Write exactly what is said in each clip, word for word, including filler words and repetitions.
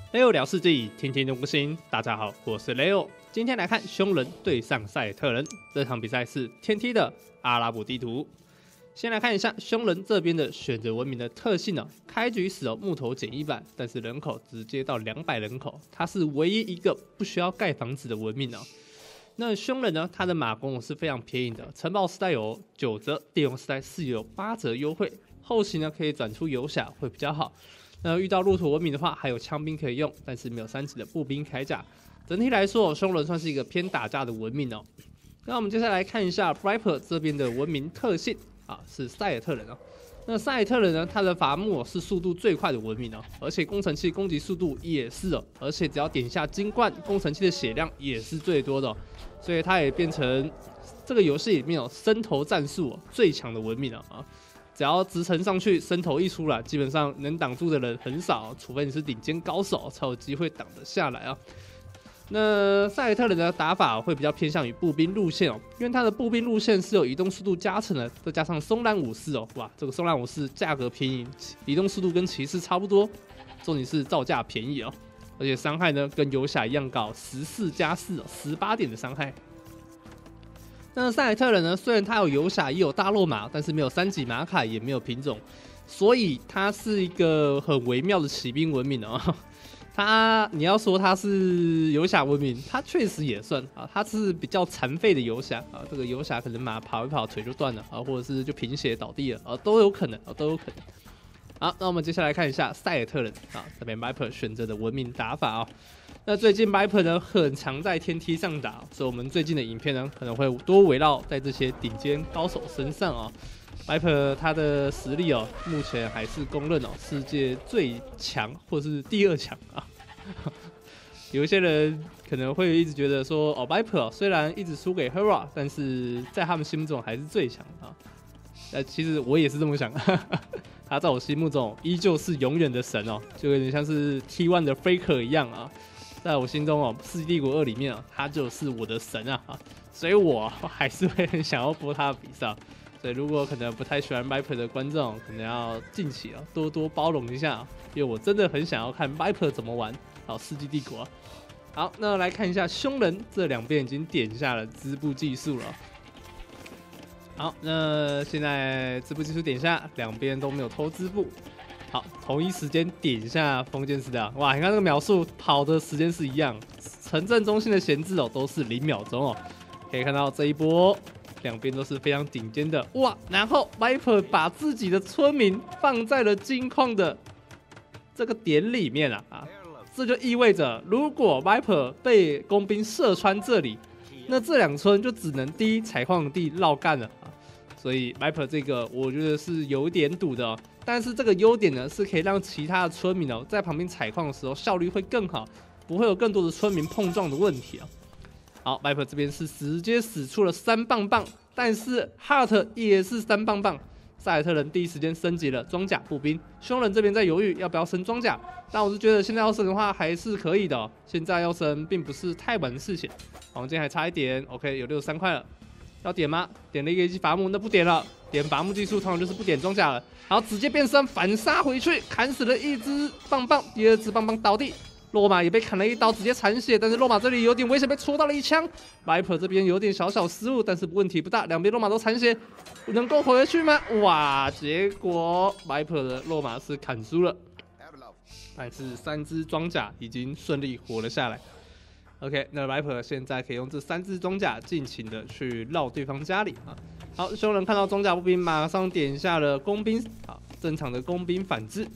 Leo 聊世纪，天天都更新。大家好，我是 Leo。今天来看凶人对上赛尔特人，这场比赛是天梯的阿拉伯地图。先来看一下凶人这边的选择文明的特性哦。开局时哦，木头减一百，但是人口直接到两百人口，它是唯一一个不需要盖房子的文明哦。那凶人呢，他的马弓是非常便宜的，城堡时代有九折，电用时代是有八折优惠，后期呢可以转出游侠会比较好。那遇到骆驼文明的话，还有枪兵可以用，但是没有三级的步兵铠甲。整体来说，凶人算是一个偏打架的文明哦。那我们接下来看一下 Viper 这边的文明特性啊，是赛尔特人哦。那赛尔特人呢，他的伐木是速度最快的文明哦，而且工程器攻击速度也是哦，而且只要点下金冠，工程器的血量也是最多的哦，所以他也变成这个游戏里面有伸头战术哦最强的文明了啊。只要直城上去，伸头一出来，基本上能挡住的人很少，除非你是顶尖高手，才有机会挡得下来啊。那赛尔特人的打法会比较偏向于步兵路线哦，因为他的步兵路线是有移动速度加成的，再加上松兰武士哦，哇，这个松兰武士价格便宜，移动速度跟骑士差不多，重点是造价便宜哦，而且伤害呢跟游侠一样高，十四加四，十八点的伤害。那赛尔特人呢？虽然他有游侠，也有大肉马，但是没有三级马卡，也没有品种，所以他是一个很微妙的骑兵文明哦。他你要说他是游侠文明，他确实也算啊，他是比较残废的游侠啊。这个游侠可能马跑一跑腿就断了啊，或者是就贫血倒地了啊，都有可能啊，都有可能。好，那我们接下来看一下赛尔特人啊，这边 Viper 选择的文明打法啊。那最近 Viper 呢很常在天梯上打，所以我们最近的影片呢可能会多围绕在这些顶尖高手身上啊。Viper 他的实力哦，目前还是公认哦世界最强或是第二强啊。有一些人可能会一直觉得说哦 Viper 哦虽然一直输给 Hera， 但是在他们心目中还是最强啊。呃，其实我也是这么想。他在我心目中依旧是永远的神哦，就有点像是 T 一 的 Faker 一样啊。在我心中哦，《世纪帝国二》里面啊，他就是我的神啊，所以我还是会很想要播他的比赛。所以如果可能不太喜欢 Viper 的观众，可能要近期啊多多包容一下，因为我真的很想要看 Viper 怎么玩好《世纪帝国》。好，那来看一下凶人这两边已经点下了织布技术了。好，那现在织布技术点下，两边都没有偷织布。好，同一时间点一下封建时代，哇！你看这个秒数跑的时间是一样，城镇中心的闲置哦都是零秒钟哦。可以看到这一波两边都是非常顶尖的哇！然后 Viper 把自己的村民放在了金矿的这个点里面啊啊！这就意味着，如果 Viper 被工兵射穿这里，那这两村就只能第一采矿地绕干了啊。所以 Viper 这个我觉得是有点赌的哦。但是这个优点呢，是可以让其他的村民哦，在旁边采矿的时候效率会更好，不会有更多的村民碰撞的问题啊。好 ，Viper 这边是直接使出了三棒棒，但是 Heart 也是三棒棒。赛尔特人第一时间升级了装甲步兵，凶人这边在犹豫要不要升装甲，但我是觉得现在要升的话还是可以的哦。现在要升并不是太晚的事情，黄金还差一点 ，OK， 有六十三块了。要点吗？点了一个一级伐木，那不点了。点伐木技术通常就是不点装甲了。好，直接变身反杀回去，砍死了一只棒棒，第二只棒棒倒地，洛马也被砍了一刀，直接残血。但是洛马这里有点危险，被戳到了一枪。Viper 这边有点小小失误，但是问题不大，两边洛马都残血，能够回去吗？哇！结果 Viper 的洛马是砍输了，但是三只装甲已经顺利活了下来。OK， 那 Viper 现在可以用这三只装甲尽情的去绕对方家里啊。好，凶人看到装甲步兵，马上点下了工兵，好，正常的工兵反制。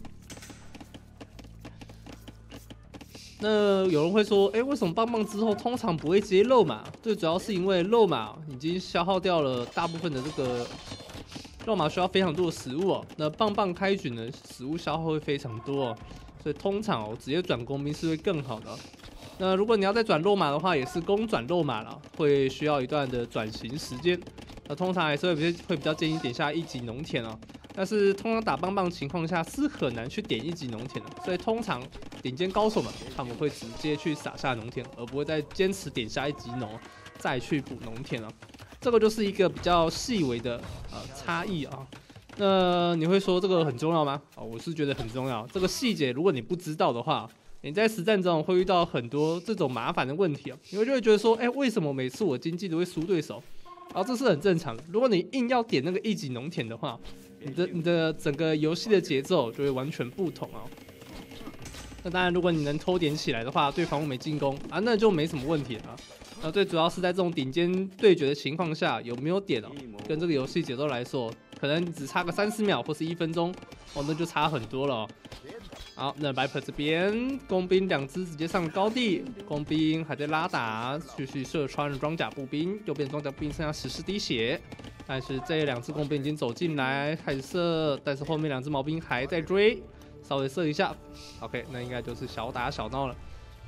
那有人会说，哎、欸，为什么棒棒之后通常不会接肉马？最主要是因为肉马已经消耗掉了大部分的这个肉马需要非常多的食物哦。那棒棒开局呢，食物消耗会非常多哦，所以通常哦直接转工兵是会更好的哦。那如果你要再转肉马的话，也是攻转肉马了，会需要一段的转型时间。那通常还是会比较会比较建议点下一级农田哦。但是通常打棒棒情况下是很难去点一级农田的，所以通常顶尖高手们他们会直接去撒下农田，而不会再坚持点下一级农再去补农田啊。这个就是一个比较细微的呃差异啊。那你会说这个很重要吗？哦，我是觉得很重要。这个细节如果你不知道的话， 你在实战中会遇到很多这种麻烦的问题哦，你会就会觉得说，哎、欸，为什么每次我经济都会输对手？然后这是很正常的。如果你硬要点那个一级农田的话，你的你的整个游戏的节奏就会完全不同哦。那当然，如果你能偷点起来的话，对方没进攻啊，那就没什么问题了啊。那最主要是在这种顶尖对决的情况下，有没有点哦，跟这个游戏节奏来说，可能只差个三十秒或是一分钟，哦，那就差很多了哦。好，那 Viper 这边工兵两只直接上了高地，工兵还在拉打，继续射穿装甲步兵，右边装甲步兵剩下十四滴血，但是这两只工兵已经走进来开始射，但是后面两只毛兵还在追，稍微射一下 ，OK， 那应该就是小打小闹了。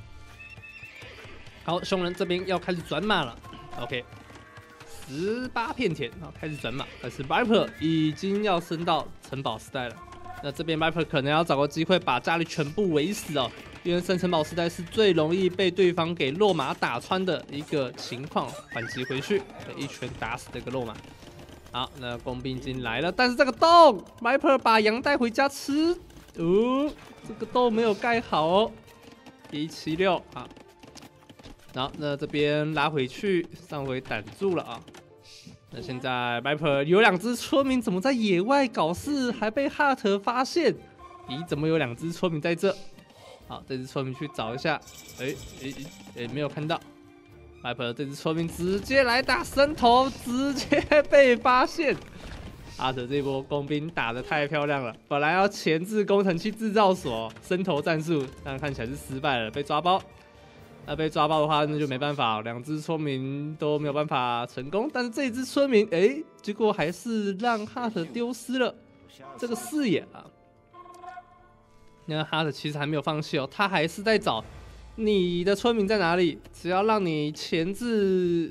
好，凶人这边要开始转马了 ，OK， 十八片田，好开始转马，但是 Viper 已经要升到城堡时代了。那这边 Viper 可能要找个机会把家里全部围死哦，因为升城堡时代是最容易被对方给落马打穿的一个情况，反击回去，一拳打死这个落马。好，那工兵进来了，但是这个洞 Viper 把羊带回家吃，哦，这个洞没有盖好哦，一七六啊。好，那这边拉回去，上回挡住了啊。那现在 Viper 有两只村民怎么在野外搞事，还被 Hart 发现？咦，怎么有两只村民在这？好，这只村民去找一下，哎哎哎，没有看到。Viper 这只村民直接来打伸头，直接被发现。Hart 这波工兵打得太漂亮了，本来要前置工程器制造所伸头战术，但看起来是失败了，被抓包。那被抓包的话，那就没办法，两只村民都没有办法成功。但是这一只村民，哎、欸，结果还是让 Hart 丢失了这个视野啊。那 Hart 其实还没有放弃哦，他还是在找你的村民在哪里。只要让你前置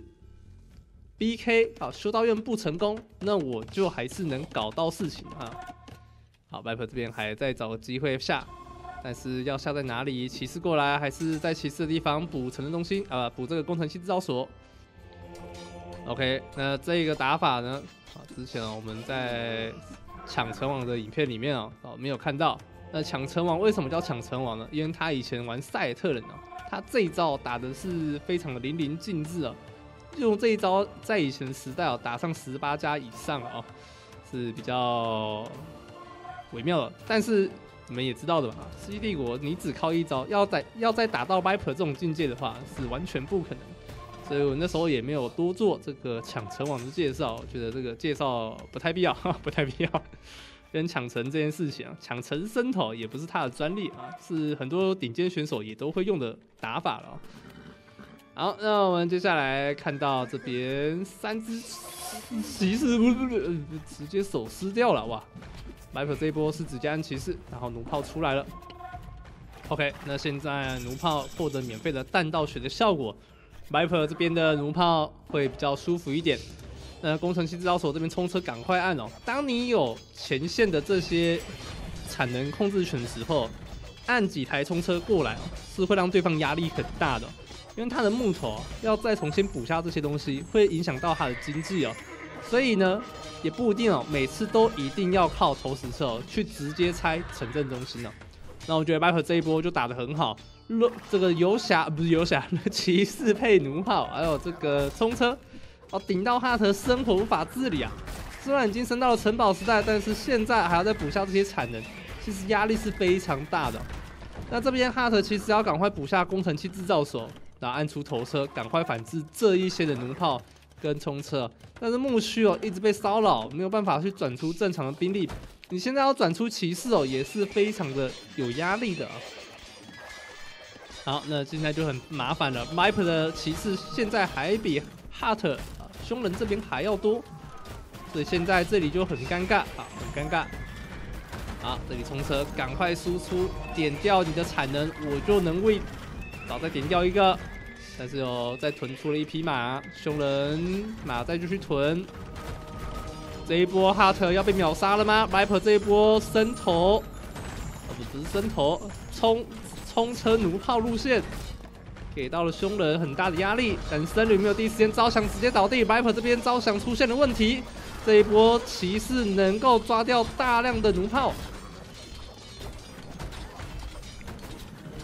B K 啊，修道院不成功，那我就还是能搞到事情啊。好 ，Viper 这边还在找机会下。但是要下在哪里？骑士过来，还是在骑士的地方补城镇中心啊？补这个工程器制造所。OK， 那这个打法呢？啊，之前、哦、我们在抢城王的影片里面哦，哦没有看到。那抢城王为什么叫抢城王呢？因为他以前玩赛尔特人哦，他这一招打的是非常的淋漓尽致哦。用这一招在以前的时代哦，打上十八加以上哦，是比较微妙的。但是你们也知道的吧，世纪帝国你只靠一招，要再要再打到 Viper 这种境界的话，是完全不可能。所以我那时候也没有多做这个抢城王的介绍，我觉得这个介绍不太必要，不太必要。跟抢城这件事情啊，抢城伸头也不是他的专利啊，是很多顶尖选手也都会用的打法了、哦。好，那我们接下来看到这边三只骑士不不不直接手撕掉了哇！ Viper 这一波是直接按骑士，然后弩炮出来了。OK， 那现在弩炮获得免费的弹道血的效果 ，Viper 这边的弩炮会比较舒服一点。那工程器制造所这边冲车赶快按哦！当你有前线的这些产能控制权的时候，按几台冲车过来哦，是会让对方压力很大的、哦，因为他的木头要再重新补下这些东西，会影响到他的经济哦。所以呢，也不一定哦，每次都一定要靠投石车、哦、去直接拆城镇中心哦。那我觉得 Viper 这一波就打得很好，这个游侠不是游侠，骑士配弩炮，还有这个冲车。哦，顶到哈特生活无法自理啊！虽然已经升到了城堡时代，但是现在还要再补下这些产能，其实压力是非常大的、哦。那这边哈特其实要赶快补下工程器制造所，然后按出头车，赶快反制这一些的弩炮跟冲车。但是木须哦一直被骚扰，没有办法去转出正常的兵力。你现在要转出骑士哦，也是非常的有压力的、啊。好，那现在就很麻烦了 ，Viper 的骑士现在还比 Hart 凶人这边还要多，所以现在这里就很尴尬啊，很尴尬。好，这里冲车，赶快输出，点掉你的产能，我就能win。好，再点掉一个，但是哦，再囤出了一匹马，凶人马再继续囤。这一波 Hart 要被秒杀了吗 ？Viper 这一波伸头，哦不，不是伸头，冲冲车弩炮路线。给到了凶人很大的压力，但僧侣没有第一时间招降，直接倒地。Viper 这边招降出现了问题，这一波骑士能够抓掉大量的弩炮。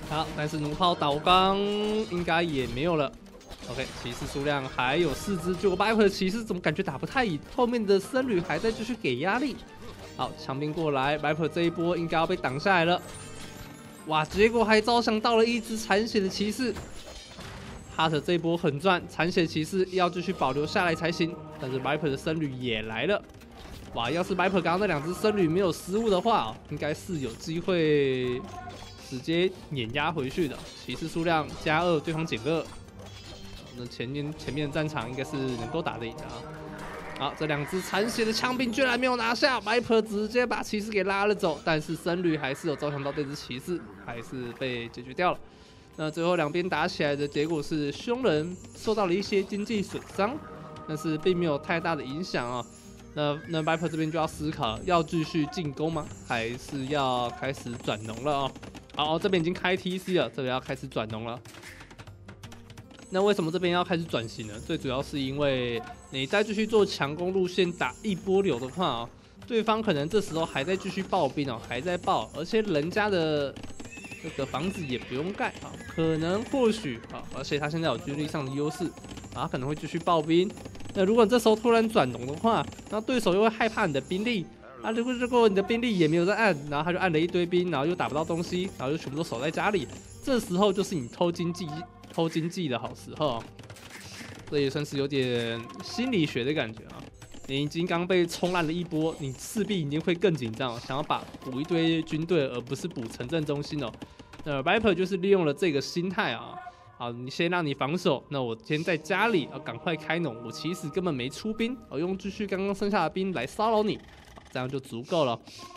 好，但是弩炮倒缸应该也没有了。OK， 骑士数量还有四只，结果 Viper 的骑士怎么感觉打不太赢？后面的僧侣还在继续给压力。好，强兵过来 ，Viper 这一波应该要被挡下来了。哇，结果还招降到了一只残血的骑士。哈特这一波很赚，残血骑士要继续保留下来才行。但是 Viper 的僧侣也来了。哇，要是 Viper 刚刚那两只僧侣没有失误的话，应该是有机会直接碾压回去的。骑士数量加二，对方减二。那前面前面的战场应该是能够打得赢的啊。好，这两只残血的枪兵居然没有拿下 ，Viper 直接把骑士给拉了走，但是僧侣还是有招降到这只骑士，还是被解决掉了。那最后两边打起来的结果是凶人受到了一些经济损伤，但是并没有太大的影响啊。那那 Viper 这边就要思考，要继续进攻吗？还是要开始转农了啊？好，这边已经开 T C 了，这边要开始转农了。那为什么这边要开始转型呢？最主要是因为你再继续做强攻路线打一波流的话啊、哦，对方可能这时候还在继续爆兵哦，还在爆，而且人家的这个房子也不用盖啊，可能或许啊，而且他现在有军力上的优势啊，他可能会继续爆兵。那如果你这时候突然转农的话，那对手又会害怕你的兵力啊，如果如果你的兵力也没有在按，然后他就按了一堆兵，然后又打不到东西，然后又全部都守在家里，这时候就是你偷经济。偷经济的好时候，这也算是有点心理学的感觉啊。你已经刚被冲烂了一波，你势必一定会更紧张，想要把补一堆军队，而不是补城镇中心哦。那 Viper 就是利用了这个心态啊，好，你先让你防守，那我先在家里啊赶快开农，我其实根本没出兵，我用继续刚刚剩下的兵来骚扰你，这样就足够了。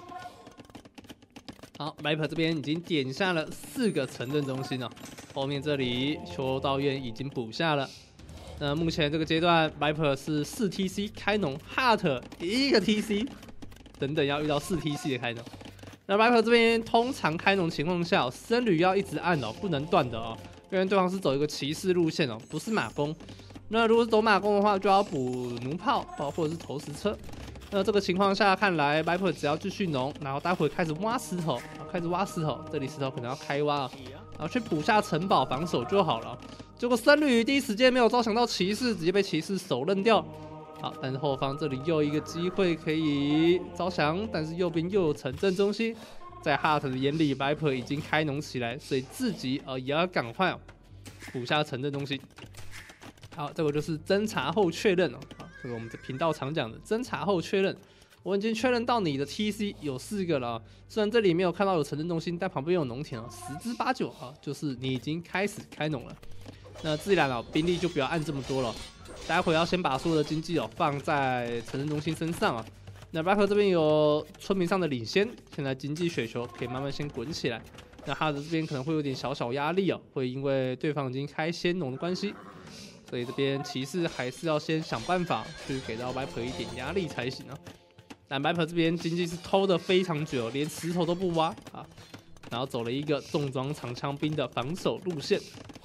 好 ，Viper 这边已经点下了四个城镇中心了。后面这里修道院已经补下了。那目前这个阶段 ，Viper 是四 T C 开农 ，Heart 一个 T C， 等等要遇到四 T C 的开农。那 Viper 这边通常开农情况下，僧侣要一直按哦，不能断的哦，因为对方是走一个骑士路线哦，不是马弓。那如果是走马弓的话，就要补弩炮哦，或者是投石车。那这个情况下看来 ，Viper 只要继续农，然后待会开始挖石头，开始挖石头，这里石头可能要开挖啊。然后去补下城堡防守就好了。结果僧侣第一时间没有招降到骑士，直接被骑士手刃掉。好，但是后方这里又一个机会可以招降，但是右边又有城镇中心，在 Heart 的眼里 ，Viper 已经开农起来，所以自己呃也要赶快补下城镇中心。好，这个就是侦查后确认哦。好，这个我们的频道常讲的侦查后确认。我已经确认到你的 T C 有四个了，虽然这里没有看到有城镇中心，但旁边有农田哦，十之八九啊，就是你已经开始开农了。那自然了，兵力就不要按这么多了，待会要先把所有的经济哦放在城镇中心身上啊。那 Viper 这边有村民上的领先，现在经济雪球可以慢慢先滚起来。那他的这边可能会有点小小压力哦，会因为对方已经开先农的关系，所以这边骑士还是要先想办法去给到 Viper 一点压力才行啊。但 Viper 这边经济是偷的非常久，连石头都不挖啊，然后走了一个重装长枪兵的防守路线。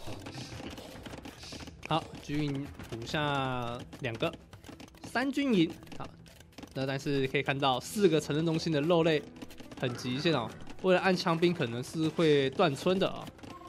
好，军营补下两个，三军营。好，那但是可以看到四个城镇中心的肉类很极限哦，为了按枪兵可能是会断村的啊。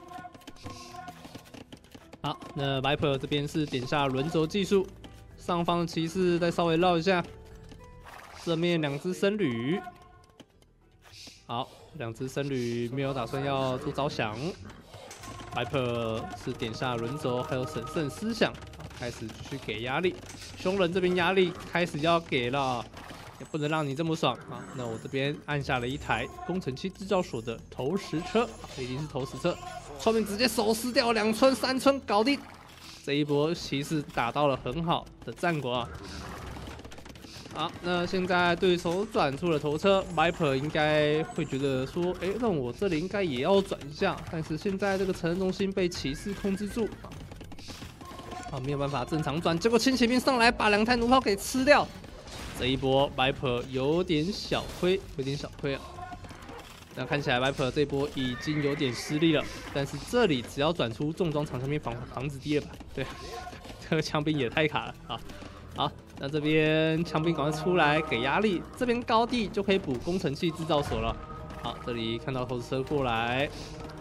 好，那 Viper 这边是点下轮轴技术，上方的骑士再稍微绕一下。正面两只僧侣，好，两只僧侣没有打算要做招降。Viper 是点下轮轴，还有审慎思想，开始继续给压力。凶人这边压力开始要给了，也不能让你这么爽啊！那我这边按下了一台工程器制造所的投石车，这一定是投石车，后面直接手撕掉两村三村，搞定。这一波骑士打到了很好的战果啊！好，那现在对手转出了头车 ，Viper 应该会觉得说，哎，那我这里应该也要转一下。但是现在这个城镇中心被骑士控制住，啊，没有办法正常转。结果轻骑兵上来把两台弩炮给吃掉，这一波 Viper 有点小亏，有点小亏啊。那看起来 Viper 这一波已经有点失利了，但是这里只要转出重装长枪兵防防止低了吧？对，这个枪兵也太卡了啊！好，那这边枪兵赶快出来给压力，这边高地就可以补工程器制造所了。好，这里看到投石车过来，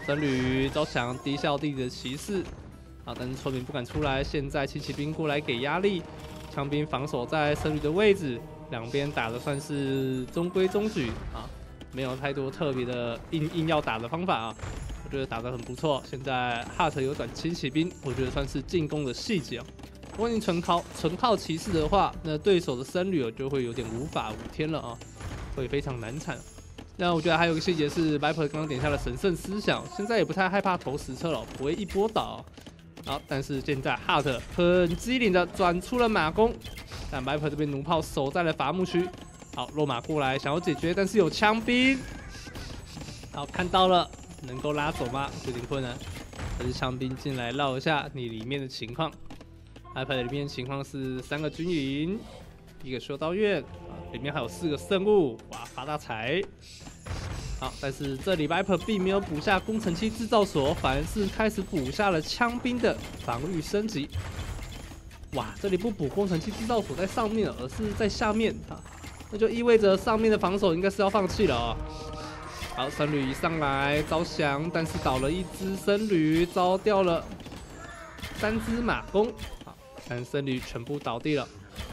僧侣招降低效地的骑士，啊，但是村民不敢出来。现在轻骑兵过来给压力，枪兵防守在僧侣的位置，两边打的算是中规中矩啊，没有太多特别的硬硬要打的方法啊。我觉得打得很不错。现在 Hart 有转轻骑兵，我觉得算是进攻的细节啊。如果你纯靠纯靠骑士的话，那对手的僧侣就会有点无法无天了啊，会非常难产。那我觉得还有一个细节是 Viper 刚刚点下了神圣思想，现在也不太害怕投实车了，不会一波倒。好，但是现在 Hart 很机灵的转出了马弓，但 Viper 这边弩炮守在了伐木区。好，落马过来想要解决，但是有枪兵。好，看到了，能够拉走吗？有点困难。但是枪兵进来绕一下你里面的情况。Viper 里面情况是三个军营，一个修道院，啊，里面还有四个圣物，哇，发大财！好，但是这里 Viper 并没有补下工程器制造所，反而是开始补下了枪兵的防御升级。哇，这里不补工程器制造所在上面，而是在下面啊，那就意味着上面的防守应该是要放弃了哦。好，僧侣一上来招降，但是倒了一只僧侣，招掉了三只马弓，好，但僧侣全部倒地了。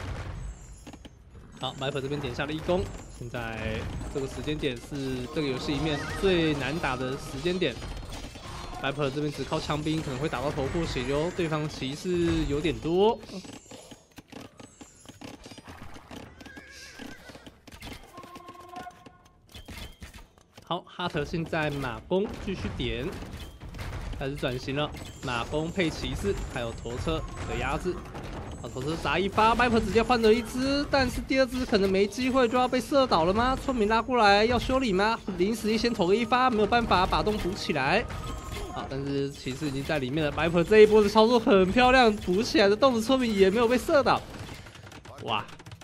好 ，Viper 这边点下了一攻。现在这个时间点是这个游戏里面最难打的时间点。Viper 这边只靠枪兵可能会打到头破血流，对方骑士有点多。好，哈特现在马弓继续点，开始转型了。马弓配骑士，还有驼车的压制。好，驼车砸一发 ，Viper 直接换了一只，但是第二只可能没机会，就要被射倒了吗？村民拉过来要修理吗？临时先投个一发，没有办法把洞补起来。好，但是骑士已经在里面了 ，Viper 这一波的操作很漂亮，补起来的洞子村民也没有被射倒。哇，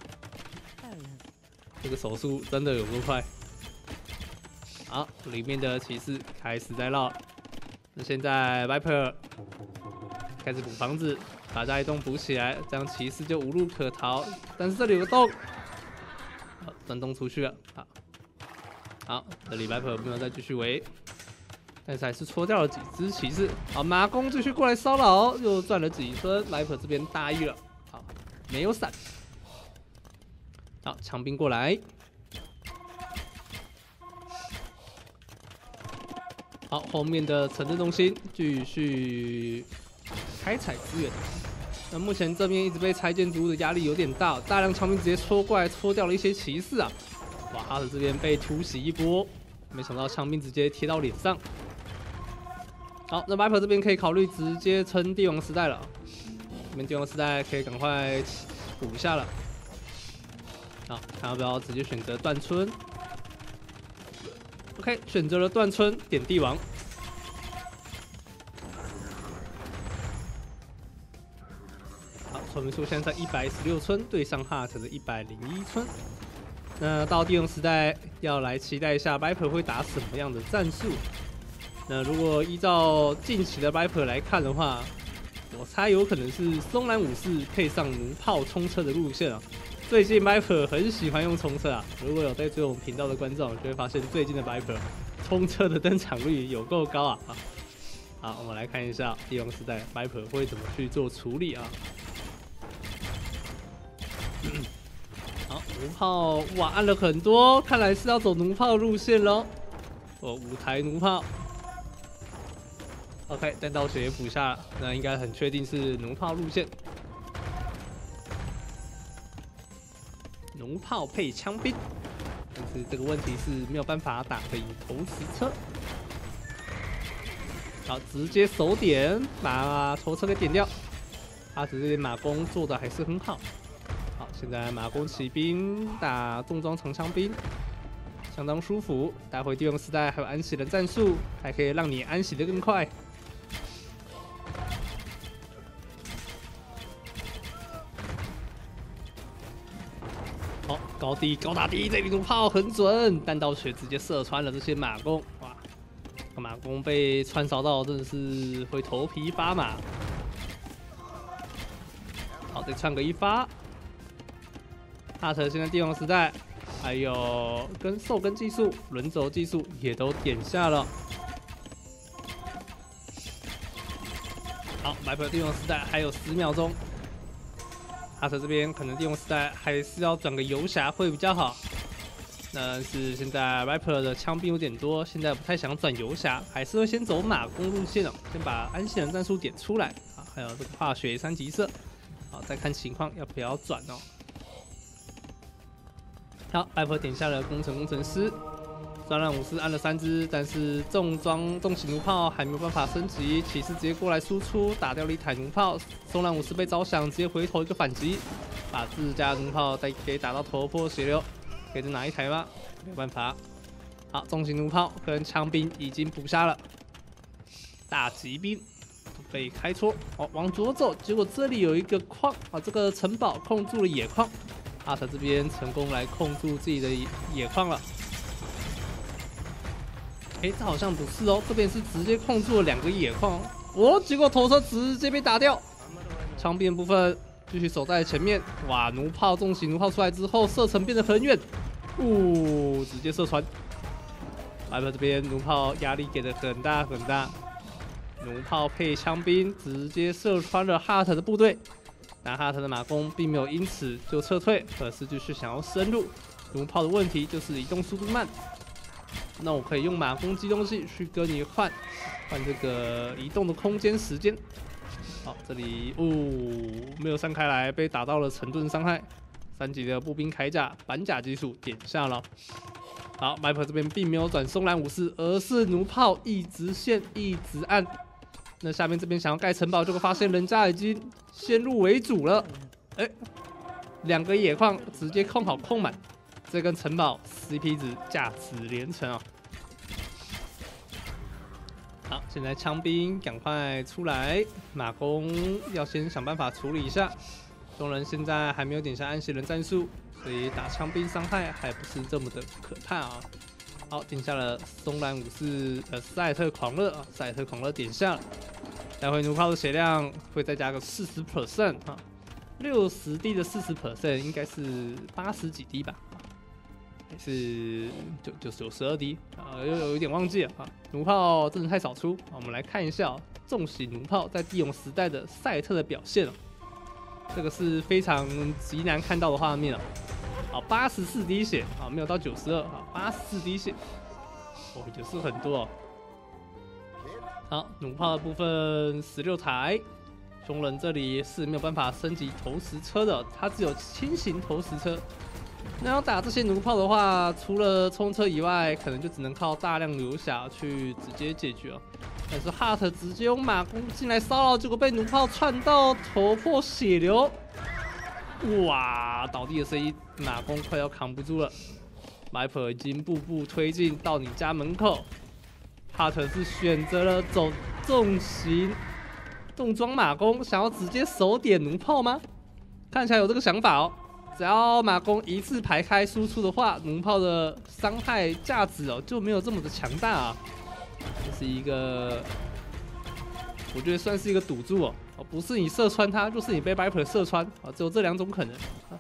这个手速真的有多快！好，里面的骑士开始在绕。那现在 Viper 开始补房子，把这一栋补起来，这样骑士就无路可逃。但是这里有个洞，好，钻洞出去了。好，好，这里 Viper 没有再继续围，但是还是戳掉了几只骑士。好，马弓继续过来骚扰，又赚了几分。Viper 这边大意了，好，没有闪。好，枪兵过来。好，后面的城镇中心继续开采资源。那目前这边一直被拆建筑物的压力有点大，大量枪兵直接戳过来，戳掉了一些骑士啊！哇，哈特这边被突袭一波，没想到枪兵直接贴到脸上。好，那 Viper 这边可以考虑直接撑帝王时代了，这边帝王时代可以赶快补一下了。好，看要不要直接选择断村。OK， 选择了断村点帝王。好，村民数现在在一百一十六村，对上 Hart 的一百零一村。那到帝王时代要来期待一下 Viper 会打什么样的战术。那如果依照近期的 Viper 来看的话，我猜有可能是松兰武士配上弩炮冲车的路线啊。最近 Viper 很喜欢用冲车啊，如果有在追我们频道的观众，就会发现最近的 Viper 冲车的登场率有够高啊！好，我们来看一下帝王时代 Viper 会怎么去做处理啊？好，弩炮哇按了很多，看来是要走弩炮路线咯。哦，五台弩炮。OK， 弹道学也补下了，那应该很确定是弩炮路线。弩炮配枪兵，但是这个问题是没有办法打得赢投石车。好，直接手点把头车给点掉。他只是马弓做的还是很好。好，现在马弓骑兵打重装长枪兵，相当舒服。待会帝王时代还有安息的战术，还可以让你安息的更快。好，高低高打低，这里弩炮很准，弹道血直接射穿了这些马弓，哇！马弓被穿烧到，真的是会头皮发麻。好，再串个一发。哈特现在帝王时代，还有跟兽根技术、轮轴技术也都点下了。 好 ，Viper 电用时代还有十秒钟，哈特这边可能电用时代还是要转个游侠会比较好。但是现在 Viper 的枪兵有点多，现在不太想转游侠，还是会先走马弓路线哦，先把安息人战术点出来啊，还有这个化学三级射，好，再看情况要不要转哦。好 ，Viper 点下了工程工程师，虽然武士按了三只，但是重装重型弩炮还没有办法升级，骑士直接过来输出，打掉了一台弩炮，松兰武士被招降，直接回头一个反击，把自家弩炮带给打到头破血流，可以再拿一台吗？没有办法。好，重型弩炮跟枪兵已经补下了，大骑兵被开戳，哦，往左走，结果这里有一个矿啊，这个城堡控住了野矿。阿特这边成功来控住自己的野矿了，哎，这好像不是哦，这边是直接控住了两个野矿哦，结果头车直接被打掉。枪兵部分继续守在前面，哇，弩炮重型弩炮出来之后，射程变得很远，呜，直接射穿。Viper这边弩炮压力给的很大很大，弩炮配枪兵直接射穿了哈特的部队。但哈特的马弓并没有因此就撤退，而是继续想要深入。弩炮的问题就是移动速度慢，那我可以用马弓机动器去跟你换换这个移动的空间时间。好，这里哦没有散开来，被打到了沉顿伤害。三级的步兵铠甲板甲技术点下了。好 ，Viper 这边并没有转松兰武士，而是弩炮一直线一直按。那下面这边想要盖城堡，结果发现人家已经先入为主了。哎，两个野矿直接控好控满，这根城堡 C P 值价值连城啊！好，现在枪兵赶快出来，马弓要先想办法处理一下。众人现在还没有点下安息人战术，所以打枪兵伤害还不是这么的可怕啊。好，点下了松兰武士呃赛特狂热啊，赛特狂热点下了。待会弩炮的血量会再加个四十 percent 啊，六十滴的四十 percent 应该是八十几滴吧，还是就就九十二滴啊，有有一点忘记了啊。弩炮真的太少出，我们来看一下、哦、重型弩炮在地勇时代的赛特的表现哦，这个是非常极难看到的画面了。好，八十四滴血啊，没有到九十二啊，八十四滴血，哦，也是很多哦。好，弩炮的部分十六台，凶人这里是没有办法升级投石车的，它只有轻型投石车。那要打这些弩炮的话，除了冲车以外，可能就只能靠大量游侠去直接解决了。但是哈特直接用马弓进来骚扰，结果被弩炮串到头破血流。哇，倒地的声音，马弓快要扛不住了。Viper 已经步步推进到你家门口，哈特是选择了走重型重装马弓，想要直接手点弩炮吗？看起来有这个想法哦。只要马弓一次排开输出的话，弩炮的伤害价值哦就没有这么的强大啊。这是一个，我觉得算是一个赌注哦。哦，不是你射穿它，就是你被 Viper 射穿啊，只有这两种可能。啊、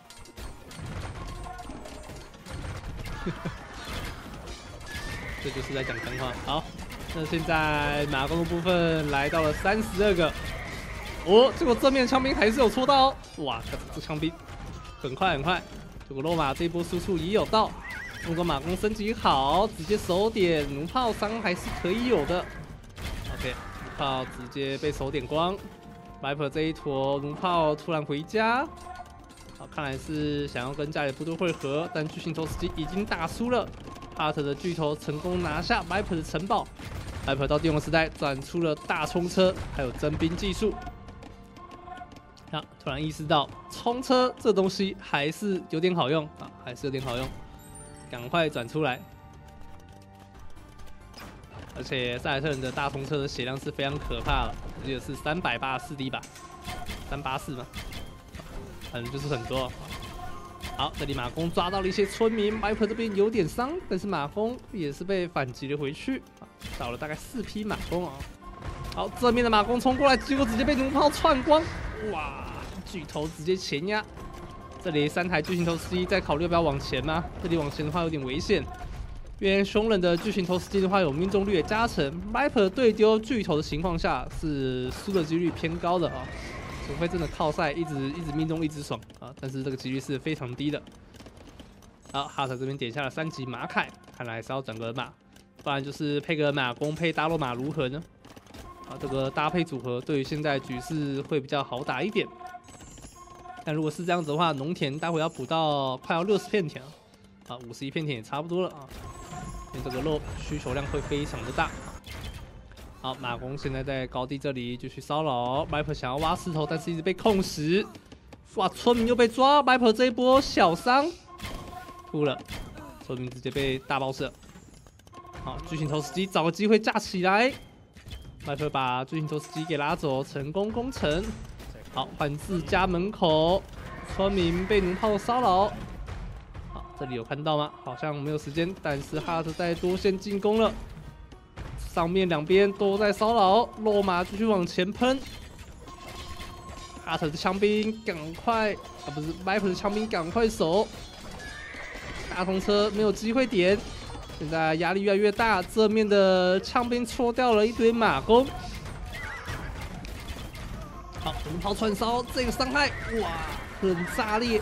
这就是在讲真话。好，那现在马弓的部分来到了三十二个，哦，结果正面枪兵还是有戳到哦。哇，这枪兵很快很快，结果罗马这一波输出也有到。如果马弓升级好，直接手点弩炮伤还是可以有的。OK， 弩炮直接被手点光。Viper 这一坨弩炮突然回家，好，看来是想要跟家里部队会合，但巨型投石机已经打输了。哈特的巨头成功拿下 Viper 的城堡。Viper 到帝王时代转出了大冲车，还有征兵技术。啊，突然意识到冲车这东西还是有点好用啊，还是有点好用，赶快转出来。而且塞尔特人的大冲车的血量是非常可怕的，我记得是三百八十四滴吧，三八四吗？反正就是很多。好，这里马弓抓到了一些村民 ，Viper 这边有点伤，但是马弓也是被反击了回去，少了大概四匹马弓啊。好，正面的马弓冲过来，结果直接被弩炮串光，哇！巨头直接前压。这里三台巨型头 C 在考虑要不要往前吗？这里往前的话有点危险。 因为凶人的巨型投石机的话有命中率的加成 ，Viper 对丢巨头的情况下是输的几率偏高的啊，除非真的靠赛一直一直命中一直爽啊，但是这个几率是非常低的。好，哈特这边点下了三级马凯，看来还是要转个马，不然就是配个马弓配大肉马如何呢？啊，这个搭配组合对于现在局势会比较好打一点。但如果是这样子的话，农田待会要补到快要六十片田啊，五十一片田也差不多了啊。因为这个肉需求量会非常的大。好，马弓现在在高地这里继续骚扰 ，Viper 想要挖石头，但是一直被控时。哇，村民又被抓 ，Viper 这一波小伤，哭了，村民直接被大爆射。好，巨型投石机找个机会架起来 ，Viper 把巨型投石机给拉走，成功攻城。好，换自家门口，村民被弩炮骚扰。这里有看到吗？好像没有时间，但是哈特在多线进攻了，上面两边都在骚扰，落马继续往前喷。哈特的枪兵赶快啊，不是 Viper 的枪兵赶快守，大通车没有机会点，现在压力越来越大，这面的枪兵戳掉了一堆马弓。好，弩炮串烧，这个伤害哇，很炸裂。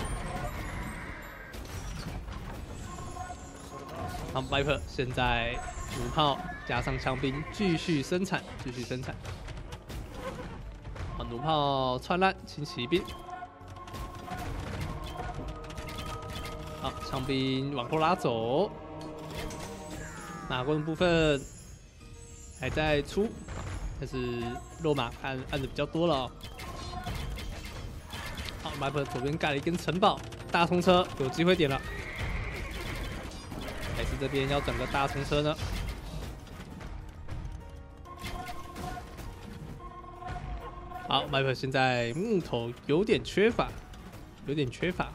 好 ，Viper 现在弩炮加上枪兵继续生产，继续生产。好，弩炮窜烂轻骑兵。好，枪兵往后拉走。马弓的部分还在出，但是肉马按按的比较多了哦。好 ，Viper 左边盖了一根城堡，大冲车有机会点了。还是这边要整个大冲车呢？好 ，Viper 现在木头有点缺乏，有点缺乏。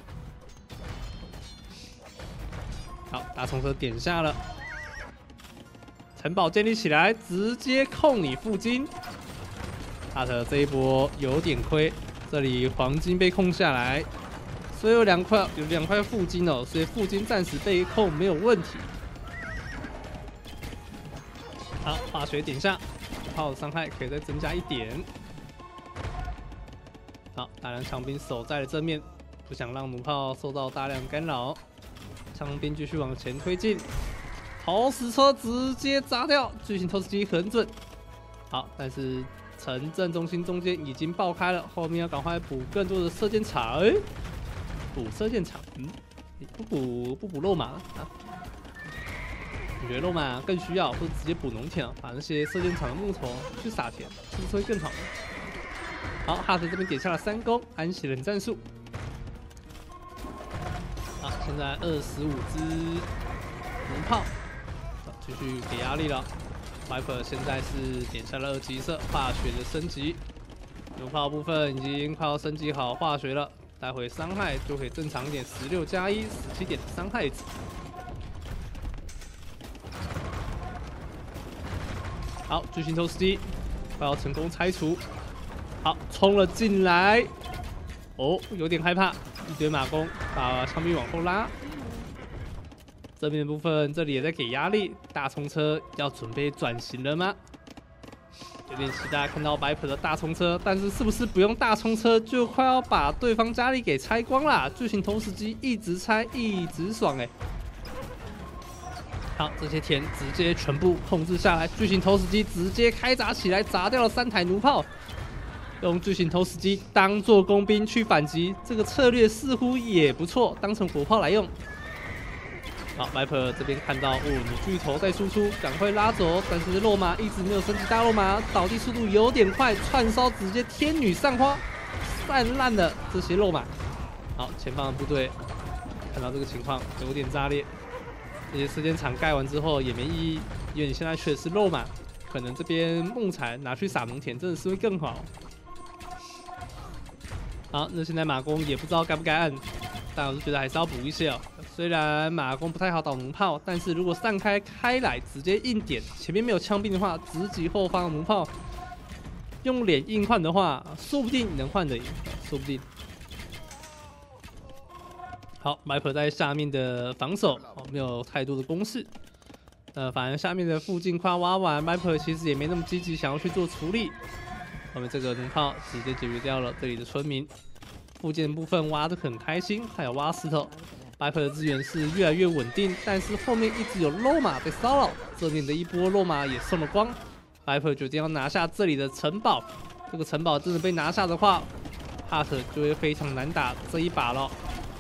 好，大冲车点下了，城堡建立起来，直接控你附近。哈特这一波有点亏，这里黄金被控下来。所以有两块有两块附金哦，所以附金暂时被控没有问题。好，化学点下，炮的伤害可以再增加一点。好，大量枪兵守在了正面，不想让弩炮受到大量干扰。枪兵继续往前推进，投石车直接砸掉，巨型投石机很准。好，但是城镇中心中间已经爆开了，后面要赶快补更多的射箭场。哎。补射箭场，嗯，不补不补肉马啊？你觉得肉马更需要，或者直接补农田，把那些射箭场的木头去撒田，是不是会更好呢？好，哈特这边点下了三攻，安息人战术。好，现在二十五支弩炮，继续给压力了。Viper 现在是点下了二级射化学的升级，弩炮部分已经快要升级好化学了。待会伤害就可以正常一点，十六加一，十七点的伤害值。好，巨型投石机快要成功拆除。好，冲了进来。哦，有点害怕，一堆马弓把枪兵往后拉。这边的部分，这里也在给压力。大冲车要准备转型了吗？有点期待看到 Viper 的大冲车，但是是不是不用大冲车就快要把对方家里给拆光啦？巨型投石机一直拆，一直爽哎、欸！好，这些田直接全部控制下来，巨型投石机直接开砸起来，砸掉了三台弩炮，用巨型投石机当做工兵去反击，这个策略似乎也不错，当成火炮来用。好 ，Viper 这边看到哦，你巨头在输出，赶快拉走。但是肉马一直没有升级大肉马，倒地速度有点快，串烧直接天女散花，散烂了这些肉马。好，前方的部队看到这个情况有点炸裂，这些射箭场盖完之后也没意义，因为你现在缺的是肉马，可能这边木材拿去撒农田真的是会更好。好，那现在马弓也不知道该不该按，但我是觉得还是要补一些哦。虽然马弓不太好倒弩炮，但是如果散开开来直接硬点，前面没有枪兵的话，直击后方的弩炮，用脸硬换的话，说不定能换得赢，说不定。好 ，Viper 在下面的防守哦，没有太多的攻势。 呃，反而下面的附近快挖完 ，Viper 其实也没那么积极想要去做处理。后面这个弩炮直接解决掉了这里的村民，附近的部分挖得很开心，还有挖石头。Viper 的资源是越来越稳定，但是后面一直有肉马被骚扰，这面的一波肉马也送了光。Viper 决定要拿下这里的城堡，这个城堡真的被拿下的话 ，Hart 就会非常难打这一把了。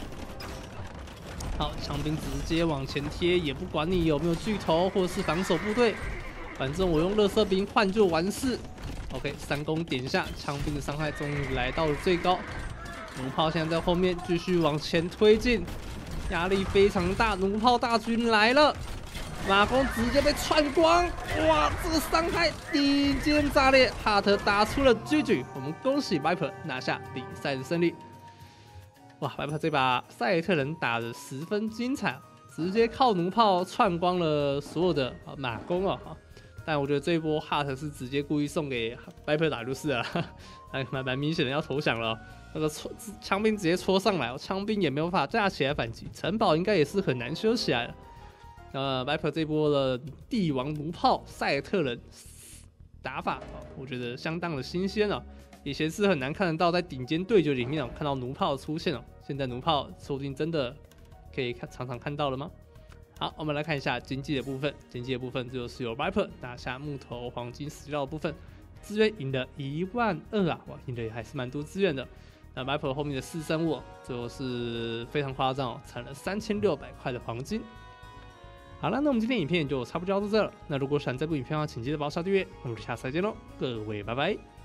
好，枪兵直接往前贴，也不管你有没有巨头或者是防守部队，反正我用垃圾兵换就完事。OK， 三攻点下，枪兵的伤害终于来到了最高。弩炮现在在后面继续往前推进，压力非常大，弩炮大军来了，马弓直接被穿光，哇，这个伤害顶尖炸裂，哈特打出了 G G， 我们恭喜 Viper 拿下比赛的胜利。哇 ，Viper 这把赛特人打得十分精彩，直接靠弩炮串光了所有的马弓啊！但我觉得这一波 Hart 是直接故意送给 Viper 打就是了，还蛮蛮明显的要投降了。那个枪兵直接戳上来，枪兵也没有办法架起来反击，城堡应该也是很难修起来的。呃 ，Viper 这波的帝王弩炮赛特人打法，我觉得相当的新鲜啊。以前是很难看得到，在顶尖对决里面看到弩炮出现哦。现在弩炮说不定真的可以看常常看到了吗？好，我们来看一下经济的部分。经济的部分就是由 Viper 拿下木头、黄金、石料的部分，资源赢了一万二啊！哇，赢的也还是蛮多资源的。那 Viper 后面的四生物最后是非常夸张哦，产了三千六百块的黄金。好了，那我们今天影片就差不多到这了。那如果喜欢这部影片的话，请记得帮我刷订阅。那我们下次再见喽，各位拜拜。